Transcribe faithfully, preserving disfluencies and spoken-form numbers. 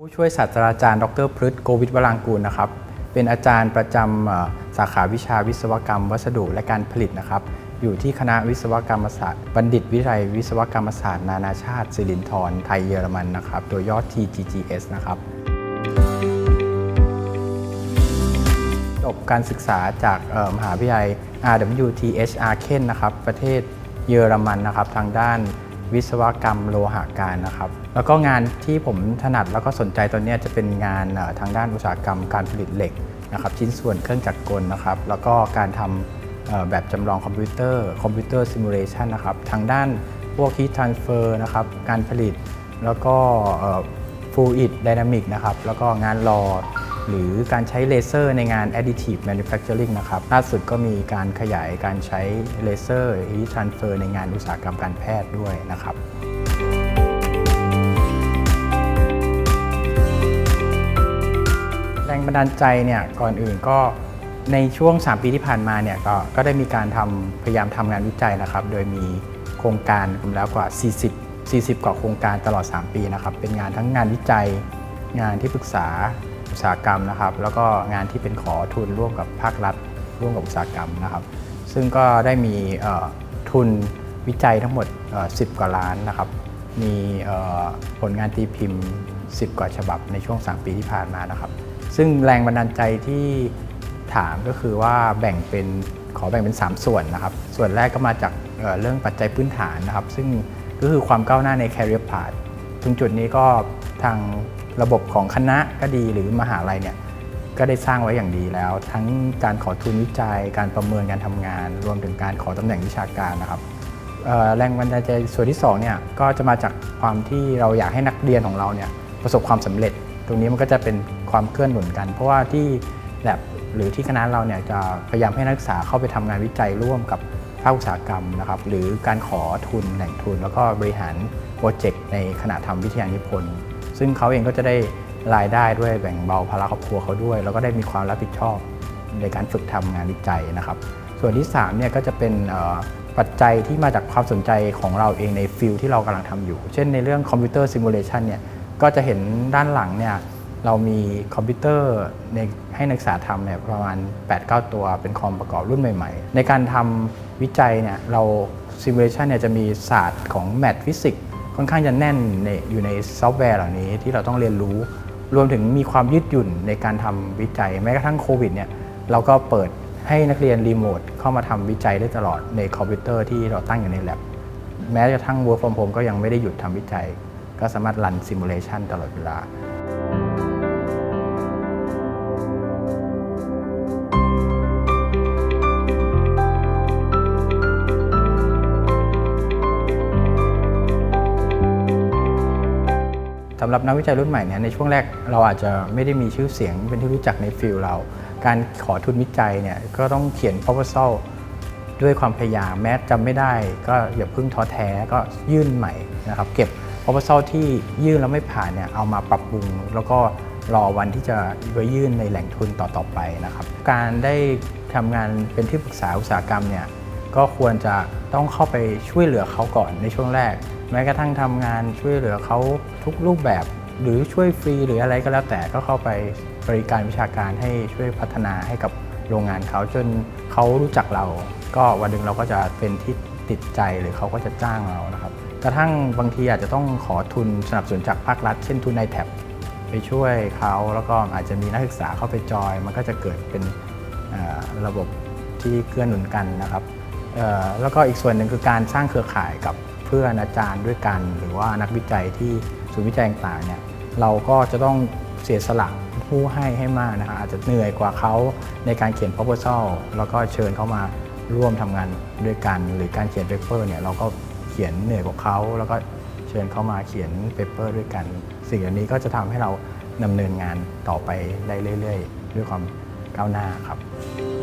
ผู้ช่วยศาสตราจารย์ดรพฤษโกวิทวรางกูลนะครับเป็นอาจารย์ประจำสาขาวิชาวิศวกรรมวัสดุและการผลิตนะครับอยู่ที่คณะวิศวกรรมศาสตร์บัณฑิตวิทยาลัยวิศวกรรมศาสตร์นานาชาติสิรินธรไทยเยอรมันนะครับโดยย่อ ที จี จี เอส นะครับจบการศึกษาจากมหาวิทยาลัย อาร์ ดับเบิลยู ที เอช อาร์ Aachen นะครับประเทศเยอรมันนะครับทางด้านวิศวกรรมโลหะการนะครับแล้วก็งานที่ผมถนัดแล้วก็สนใจตอนนี้จะเป็นงานทางด้านอุตสาหกรรมการผลิตเหล็กนะครับชิ้นส่วนเครื่องจักรกลนะครับแล้วก็การทำแบบจำลองคอมพิวเตอร์คอมพิวเตอร์ซิมูเลชันนะครับทางด้านพวก Heat Transfer นะครับการผลิตแล้วก็ Fluid Dynamic นะครับแล้วก็งานรอหรือการใช้เลเซอร์ในงาน Additive Manufacturing นะครับล่าสุดก็มีการขยายการใช้เลเซอร์ Heat Transfer ในงานอุตสาหกรรมการแพทย์ด้วยนะครับแรงบันดาลใจเนี่ยก่อนอื่นก็ในช่วงสามปีที่ผ่านมาเนี่ยก็ก็ได้มีการทำพยายามทำงานวิจัยนะครับโดยมีโครงการรวมแล้วกว่าสี่สิบ สี่สิบกว่าโครงการตลอดสามปีนะครับเป็นงานทั้งงานวิจัยงานที่ปรึกษาอุตสาหกรรมนะครับแล้วก็งานที่เป็นขอทุนร่วมกับภาครัฐร่วมกับอุตสาหกรรมนะครับซึ่งก็ได้มีทุนวิจัยทั้งหมดสิบกว่าล้านนะครับมีผลงานตีพิมพ์สิบกว่าฉบับในช่วงสามปีที่ผ่านมานะครับซึ่งแรงบันดาลใจที่ถามก็คือว่าแบ่งเป็นขอแบ่งเป็นสามส่วนนะครับส่วนแรกก็มาจากเรื่องปัจจัยพื้นฐานนะครับซึ่งก็คือความก้าวหน้าใน Career Path ตรงจุดนี้ก็ทางระบบของคณะก็ดีหรือมหาลัยเนี่ยก็ได้สร้างไว้อย่างดีแล้วทั้งการขอทุนวิจัยการประเมินการทำงานรวมถึงการขอตำแหน่งวิชาการนะครับแรงบันดาลใจส่วนที่สองเนี่ยก็จะมาจากความที่เราอยากให้นักเรียนของเราเนี่ยประสบความสำเร็จตรงนี้มันก็จะเป็นความเกื้อหนุนกันเพราะว่าที่แลบหรือที่คณะเราเนี่ยจะพยายามให้นักศึกษาเข้าไปทำงานวิจัยร่วมกับภาคอุตสาหกรรมนะครับหรือการขอทุนแหล่งทุนแล้วก็บริหารโปรเจกต์ในขณะทำวิทยานิพนธ์ซึ่งเขาเองก็จะได้รายได้ด้วยแบ่งเบาภาระครอบครัวเขาด้วยแล้วก็ได้มีความรับผิดชอบในการฝึกทำงานวิจัยนะครับส่วนที่สามเนี่ยก็จะเป็นปัจจัยที่มาจากความสนใจของเราเองในฟิลที่เรากำลังทำอยู่เช่นในเรื่องคอมพิวเตอร์ซิมูเลชันเนี่ยก็จะเห็นด้านหลังเนี่ยเรามีคอมพิวเตอร์ในให้นักศึกษาทำเนี่ยประมาณ แปดเก้า ตัวเป็นคอมประกอบรุ่นใหม่ๆในการทำวิจัยเนี่ยเราซิมูเลชันเนี่ยจะมีศาสตร์ของแมทฟิสิกส์ค่อนข้างจะแน่นในอยู่ในซอฟต์แวร์เหล่านี้ที่เราต้องเรียนรู้รวมถึงมีความยืดหยุ่นในการทำวิจัยแม้กระทั่งโควิดเนี่ยเราก็เปิดให้นักเรียนรีโมทเข้ามาทำวิจัยได้ตลอดในคอมพิวเตอร์ที่เราตั้งอยู่ใน lab แม้กระทั่ง work from home ก็ยังไม่ได้หยุดทำวิจัยก็สามารถรันซิมูเลชันตลอดเวลาสำหรับนักวิจัยรุ่นใหม่เนี่ยในช่วงแรกเราอาจจะไม่ได้มีชื่อเสียงเป็นที่รู้จักในฟิลเราการขอทุนวิจัยเนี่ยก็ต้องเขียน proposal ด้วยความพยายามแม้จำไม่ได้ก็อย่าเพิ่งท้อแท้ก็ยื่นใหม่นะครับเก็บ proposal ที่ยื่นแล้วไม่ผ่านเนี่ยเอามาปรับปรุงแล้วก็รอวันที่จะไปยื่นในแหล่งทุนต่อๆไปนะครับการได้ทำงานเป็นที่ปรึกษาอุตสาหกรรมเนี่ยก็ควรจะต้องเข้าไปช่วยเหลือเขาก่อนในช่วงแรกแม้กระทั่งทำงานช่วยเหลือเขาทุกรูปแบบหรือช่วยฟรีหรืออะไรก็แล้วแต่ก็เข้าไปบริการวิชาการให้ช่วยพัฒนาให้กับโรงงานเขาจนเขารู้จักเราก็วันหนึ่งเราก็จะเป็นที่ติดใจหรือเขาก็จะจ้างเรานะครับกระทั่งบางทีอาจจะต้องขอทุนสนับสนุนจากภาครัฐเช่นทุนไอแท็บไปช่วยเขาแล้วก็อาจจะมีนักศึกษาเข้าไปจอยมันก็จะเกิดเป็นระบบที่เกื้อหนุนกันนะครับแล้วก็อีกส่วนหนึ่งคือการสร้างเครือข่ายกับเพื่อนอาจารย์ด้วยกันหรือว่านักวิจัยที่ศูนย์วิจัยต่างๆเนี่ยเราก็จะต้องเสียสละผู้ให้ให้มากนะครับอาจจะเหนื่อยกว่าเขาในการเขียน proposal แล้วก็เชิญเขามาร่วมทำงานด้วยกันหรือการเขียน paper เนี่ยเราก็เขียนเหนื่อยกว่าเขาแล้วก็เชิญเขามาเขียน paper ด้วยกันสิ่งเหล่านี้ก็จะทำให้เราดำเนินงานต่อไปได้เรื่อยๆด้วยความก้าวหน้าครับ